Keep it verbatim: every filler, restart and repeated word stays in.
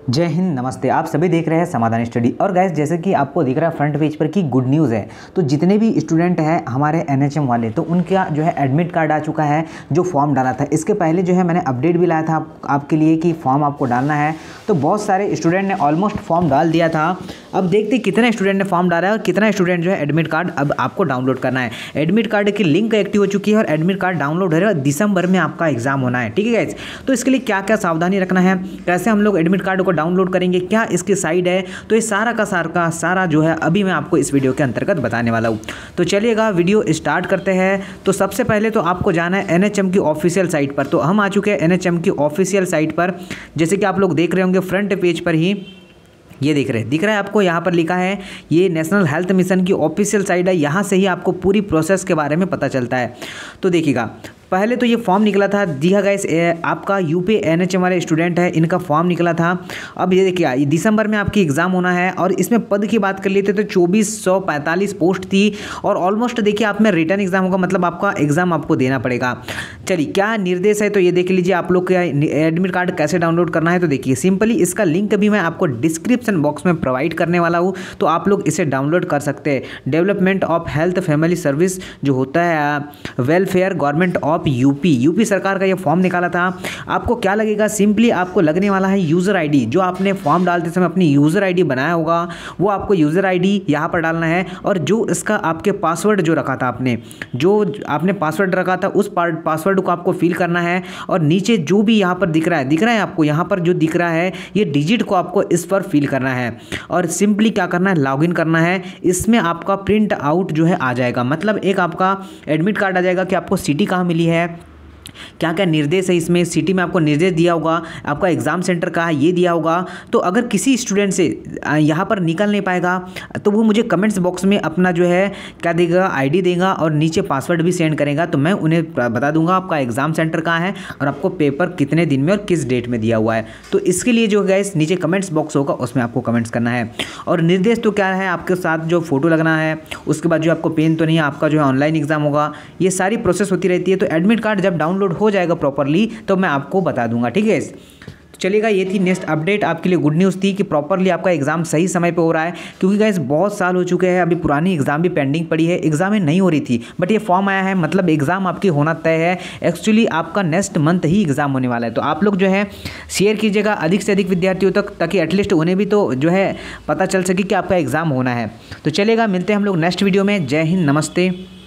जय हिंद, नमस्ते। आप सभी देख रहे हैं समाधान स्टडी। और गाइस, जैसे कि आपको दिख रहा है फ्रंट पेज पर कि गुड न्यूज़ है। तो जितने भी स्टूडेंट हैं हमारे एनएचएम वाले, तो उनका जो है एडमिट कार्ड आ चुका है, जो फॉर्म डाला था। इसके पहले जो है मैंने अपडेट भी लाया था आप, आपके लिए कि फॉर्म आपको डालना है। तो बहुत सारे स्टूडेंट ने ऑलमोस्ट फॉर्म डाल दिया था। अब देखते कितने स्टूडेंट ने फॉर्म डाला है और कितना स्टूडेंट जो है एडमिट कार्ड अब आपको डाउनलोड करना है। एडमिट कार्ड की लिंक एक्टिव हो चुकी है और एडमिट कार्ड डाउनलोड है। दिसंबर में आपका एग्जाम होना है, ठीक है गाइस। तो इसके लिए क्या क्या सावधानी रखना है, कैसे हम लोग एडमिट कार्ड को डाउनलोड करेंगे, क्या इसकी साइड है, तो ये सारा का सारा का सारा जो है अभी मैं आपको इस वीडियो के अंतर्गत बताने वाला हूँ। तो चलिएगा वीडियो स्टार्ट करते हैं। तो सबसे पहले तो आपको जाना है एनएचएम की ऑफिशियल साइट पर। तो हम आ चुके हैं एनएचएम की ऑफिशियल साइट पर। जैसे कि आप लोग देख रहे होंगे फ्रंट पेज पर ही ये दिख रहे दिख रहा है आपको, यहाँ पर लिखा है ये नेशनल हेल्थ मिशन की ऑफिशियल साइट है। यहाँ से ही आपको पूरी प्रोसेस के बारे में पता चलता है। तो देखिएगा, पहले तो ये फॉर्म निकला था, जी हाँ गाइस, आपका यूपी एनएचएम वाले स्टूडेंट है, इनका फॉर्म निकला था। अब ये देखिए दिसंबर में आपकी एग्ज़ाम होना है और इसमें पद की बात कर लेते तो चौबीस सौ पैंतालीस पोस्ट थी और ऑलमोस्ट देखिए आप में रिटर्न एग्जाम होगा, मतलब आपका एग्ज़ाम आपको देना पड़ेगा। चलिए क्या निर्देश है तो ये देख लीजिए आप लोग का एडमिट कार्ड कैसे डाउनलोड करना है। तो देखिए सिंपली इसका लिंक भी मैं आपको डिस्क्रिप्शन बॉक्स में प्रोवाइड करने वाला हूँ, तो आप लोग इसे डाउनलोड कर सकते हैं। Development of health family service जो होता है, welfare government of UP UP सरकार का ये फॉर्म निकाला था। आपको क्या लगेगा, सिंपली आपको लगने वाला है यूज़र आईडी। जो आपने फॉर्म डालते समय अपनी यूज़र आईडी बनाया होगा वो आपको यूज़र आईडी यहाँ पर डालना है। और जो इसका आपके पासवर्ड जो रखा था आपने जो आपने पासवर्ड रखा था उस पासवर्ड को आपको फिल करना है। और नीचे जो भी यहाँ पर दिख रहा है दिख रहा है आपको यहाँ पर जो दिख रहा है ये डिजिट को आपको इस पर फिल करना है। और सिंपली क्या करना है, लॉगिन करना है। इसमें आपका प्रिंट आउट जो है आ जाएगा, मतलब एक आपका एडमिट कार्ड आ जाएगा कि आपको सिटी कहाँ मिली है, क्या क्या निर्देश है इसमें। सिटी में आपको निर्देश दिया होगा, आपका एग्ज़ाम सेंटर कहाँ है ये दिया होगा। तो अगर किसी स्टूडेंट से यहाँ पर निकल नहीं पाएगा तो वो मुझे कमेंट्स बॉक्स में अपना जो है क्या देगा, आईडी देगा और नीचे पासवर्ड भी सेंड करेगा। तो मैं उन्हें बता दूंगा आपका एग्ज़ाम सेंटर कहाँ है और आपको पेपर कितने दिन में और किस डेट में दिया हुआ है। तो इसके लिए जो है नीचे कमेंट्स बॉक्स होगा उसमें आपको कमेंट्स करना है। और निर्देश तो क्या है, आपके साथ जो फोटो लगना है, उसके बाद जो आपको पेन तो नहीं है, आपका जो है ऑनलाइन एग्जाम होगा, ये सारी प्रोसेस होती रहती है। तो एडमिट कार्ड जब डाउनलोड हो जाएगा प्रॉपरली तो मैं आपको बता दूंगा, ठीक है। चलिएगा, ये थी नेक्स्ट अपडेट, आपके लिए गुड न्यूज़ थी कि प्रॉपरली आपका एग्जाम सही समय पे हो रहा है। क्योंकि गाइस बहुत साल हो चुके हैं, अभी पुरानी एग्जाम भी पेंडिंग पड़ी है, एग्जाम में नहीं हो रही थी, बट ये फॉर्म आया है, मतलब एग्जाम आपकी होना तय है। एक्चुअली आपका नेक्स्ट मंथ ही एग्जाम होने वाला है। तो आप लोग जो है शेयर कीजिएगा अधिक से अधिक विद्यार्थियों तक, ताकि एटलीस्ट उन्हें भी तो जो है पता चल सके कि आपका एग्जाम होना है। तो चलेगा, मिलते हैं हम लोग नेक्स्ट वीडियो में। जय हिंद, नमस्ते।